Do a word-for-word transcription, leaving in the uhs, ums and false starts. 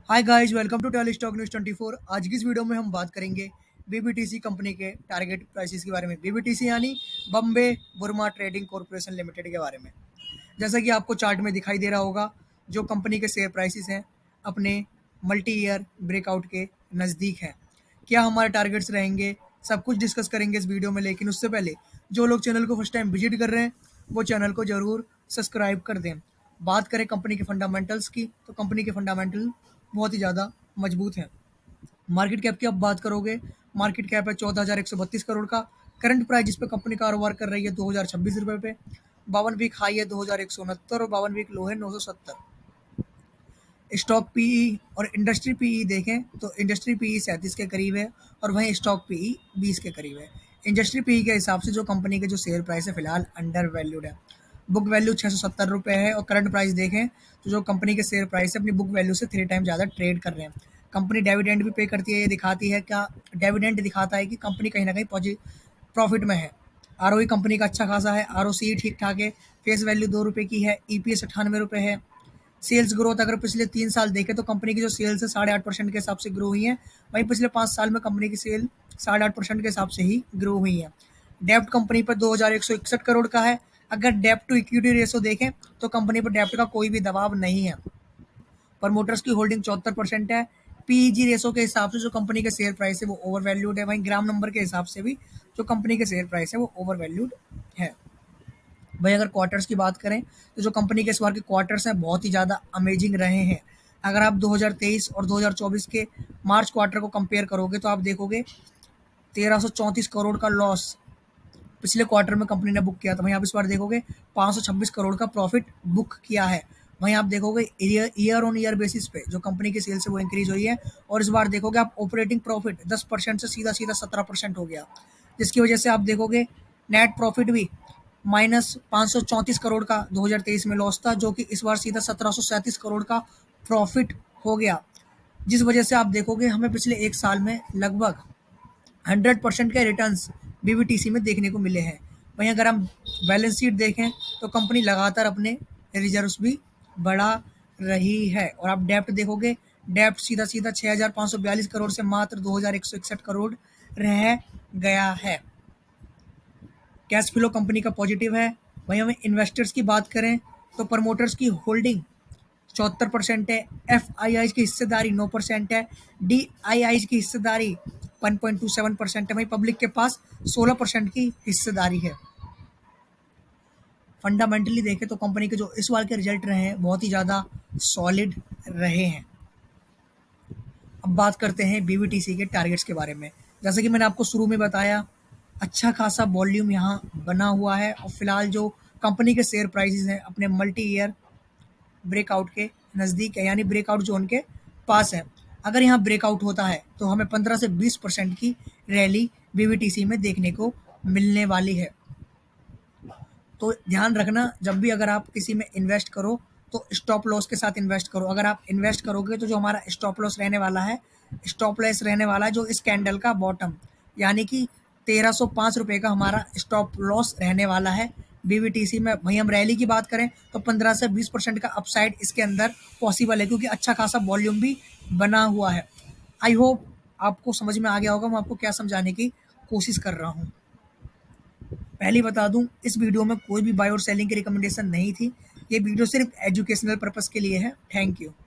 Hi guys, welcome to tele stock news twenty four. आज की इस वीडियो में हम बात करेंगे बीबीटीसी कंपनी के टारगेट प्राइसेस के बारे में। बीबीटीसी यानी Bombay Burmah trading corporation limited के बारे में। जैसा कि आपको चार्ट में दिखाई दे रहा होगा, जो कंपनी के शेयर प्राइसेस हैं अपने मल्टी ईयर ब्रेकआउट के नज़दीक हैं। क्या हमारे टारगेट्स रहेंगे, सब कुछ डिस्कस करेंगे इस वीडियो में। लेकिन उससे पहले जो लोग चैनल को फर्स्ट टाइम विजिट कर रहे हैं वो चैनल को ज़रूर सब्सक्राइब कर दें। बात करें कंपनी के फंडामेंटल्स की, तो कंपनी के फंडामेंटल बहुत ही ज़्यादा मजबूत हैं। मार्केट कैप की अब बात करोगे, मार्केट कैप है चौदह हज़ार एक सौ बत्तीस करोड़ का। करंट प्राइस जिस पे कंपनी कारोबार कर रही है दो हज़ार छब्बीस रुपये पे। बावन वीक हाई है दो हज़ार एक सौ उनहत्तर और बावन वीक लो है नौ सौ सत्तर। स्टॉक पीई और इंडस्ट्री पीई देखें तो इंडस्ट्री पीई सैंतीस के करीब है और वहीं स्टॉक पीई बीस के करीब है। इंडस्ट्री पीई के हिसाब से जो कंपनी के जो शेयर प्राइस है फिलहाल अंडर वैल्यूड है। बुक वैल्यू छः सौ सत्तर रुपये है और करंट प्राइस देखें तो जो कंपनी के शेयर प्राइस है अपनी बुक वैल्यू से थ्री टाइम ज़्यादा ट्रेड कर रहे हैं। कंपनी डिविडेंड भी पे करती है, ये दिखाती है क्या डिविडेंड दिखाता है कि कंपनी कहीं ना कहीं पॉजिटिव प्रॉफिट में है। आरओई कंपनी का अच्छा खासा है, आरओसी ठीक ठाक है, फेस वैल्यू दो रुपये की है, ईपीएस अट्ठानवे रुपये है। सेल्स ग्रोथ अगर पिछले तीन साल देखें तो कंपनी की जो सेल्स है साढ़े आठ परसेंट के हिसाब से ग्रो हुई है। वहीं पिछले पाँच साल में कंपनी की सेल साढ़े आठ परसेंट के हिसाब से ही ग्रो हुई है। डेप्ट कंपनी पर दो हज़ार एक सौ इकसठ करोड़ का है। अगर डेप्ट टू इक्विटी रेशो देखें तो कंपनी पर डेप्ट का कोई भी दबाव नहीं है। प्रमोटर्स की होल्डिंग चौहत्तर परसेंट है। पीईजी रेशो के हिसाब से जो कंपनी के शेयर प्राइस है वो ओवर वैल्यूड है। वहीं ग्राम नंबर के हिसाब से भी जो कंपनी के शेयर प्राइस है वो ओवर वैल्यूड है। भाई अगर क्वार्टर्स की बात करें तो जो कंपनी के इस बार के क्वार्टर्स हैं बहुत ही ज़्यादा अमेजिंग रहे हैं। अगर आप दो हज़ार तेईस और दो हज़ार चौबीस के मार्च क्वार्टर को कंपेयर करोगे तो आप देखोगे तेरह सौ चौंतीस करोड़ का लॉस पिछले क्वार्टर में कंपनी ने बुक किया था। वहीं आप इस बार देखोगे पाँच सौ छब्बीस करोड़ का प्रॉफिट बुक किया है। वहीं आप देखोगे year year on year basis पे जो कंपनी की सेल्स है वो इंक्रीज हुई है। और इस बार देखोगे आप ऑपरेटिंग प्रॉफिट दस परसेंट से सीधा सीधा सत्रह परसेंट हो गया, जिसकी वजह से आप देखोगे नेट प्रॉफिट भी माइनस पाँच सौ चौंतीस करोड़ का दो हज़ार तेईस में लॉस था, जो कि इस बार सीधा सत्रह सौ सैंतीस करोड़ का प्रॉफिट हो गया। जिस वजह से आप देखोगे हमें पिछले एक साल में लगभग हंड्रेड परसेंट के रिटर्न्स बीबीटीसी में देखने को मिले हैं। वहीं अगर हम बैलेंस शीट देखें तो कंपनी लगातार अपने रिजर्व्स भी बढ़ा रही है। और आप डेप्ट देखोगे, डेप्ट सीधा सीधा छः हज़ार पाँच सौ बयालीस करोड़ से मात्र दो हज़ार एक सौ इकसठ करोड़ रह गया है। कैश फ्लो कंपनी का पॉजिटिव है। वहीं हमें इन्वेस्टर्स की बात करें तो प्रमोटर्स की होल्डिंग चौहत्तर परसेंट है, एफ आई आई की हिस्सेदारी नौ परसेंट है, डी आई आई की हिस्सेदारी one point two seven percent है। वहीं पब्लिक के पास सोलह परसेंट की हिस्सेदारी है। फंडामेंटली देखें तो कंपनी के जो इस बार के रिजल्ट रहे हैं बहुत ही ज़्यादा सॉलिड रहे हैं। अब बात करते हैं बीबीटीसी के टारगेट्स के बारे में। जैसे कि मैंने आपको शुरू में बताया, अच्छा खासा वॉल्यूम यहाँ बना हुआ है और फिलहाल जो कंपनी के शेयर प्राइसेस हैं अपने मल्टी ईयर ब्रेकआउट के नज़दीक है, यानी ब्रेकआउट जोन के पास है। अगर यहाँ ब्रेकआउट होता है तो हमें पंद्रह से बीस परसेंट की रैली बीबीटीसी में देखने को मिलने वाली है। तो ध्यान रखना, जब भी अगर आप किसी में इन्वेस्ट करो तो स्टॉप लॉस के साथ इन्वेस्ट करो। अगर आप इन्वेस्ट करोगे तो जो हमारा स्टॉप लॉस रहने वाला है, स्टॉप लॉस रहने वाला है जो इस कैंडल का बॉटम, यानी कि तेरह सौ पाँच रुपये का हमारा स्टॉप लॉस रहने वाला है बीबीटीसी में। वहीं हम रैली की बात करें तो पंद्रह से बीस परसेंट का अपसाइड इसके अंदर पॉसिबल है, क्योंकि अच्छा खासा वॉल्यूम भी बना हुआ है। आई होप आपको समझ में आ गया होगा मैं आपको क्या समझाने की कोशिश कर रहा हूँ। पहले बता दूं, इस वीडियो में कोई भी बाय और सेलिंग की रिकमेंडेशन नहीं थी। ये वीडियो सिर्फ एजुकेशनल पर्पस के लिए है। Thank you.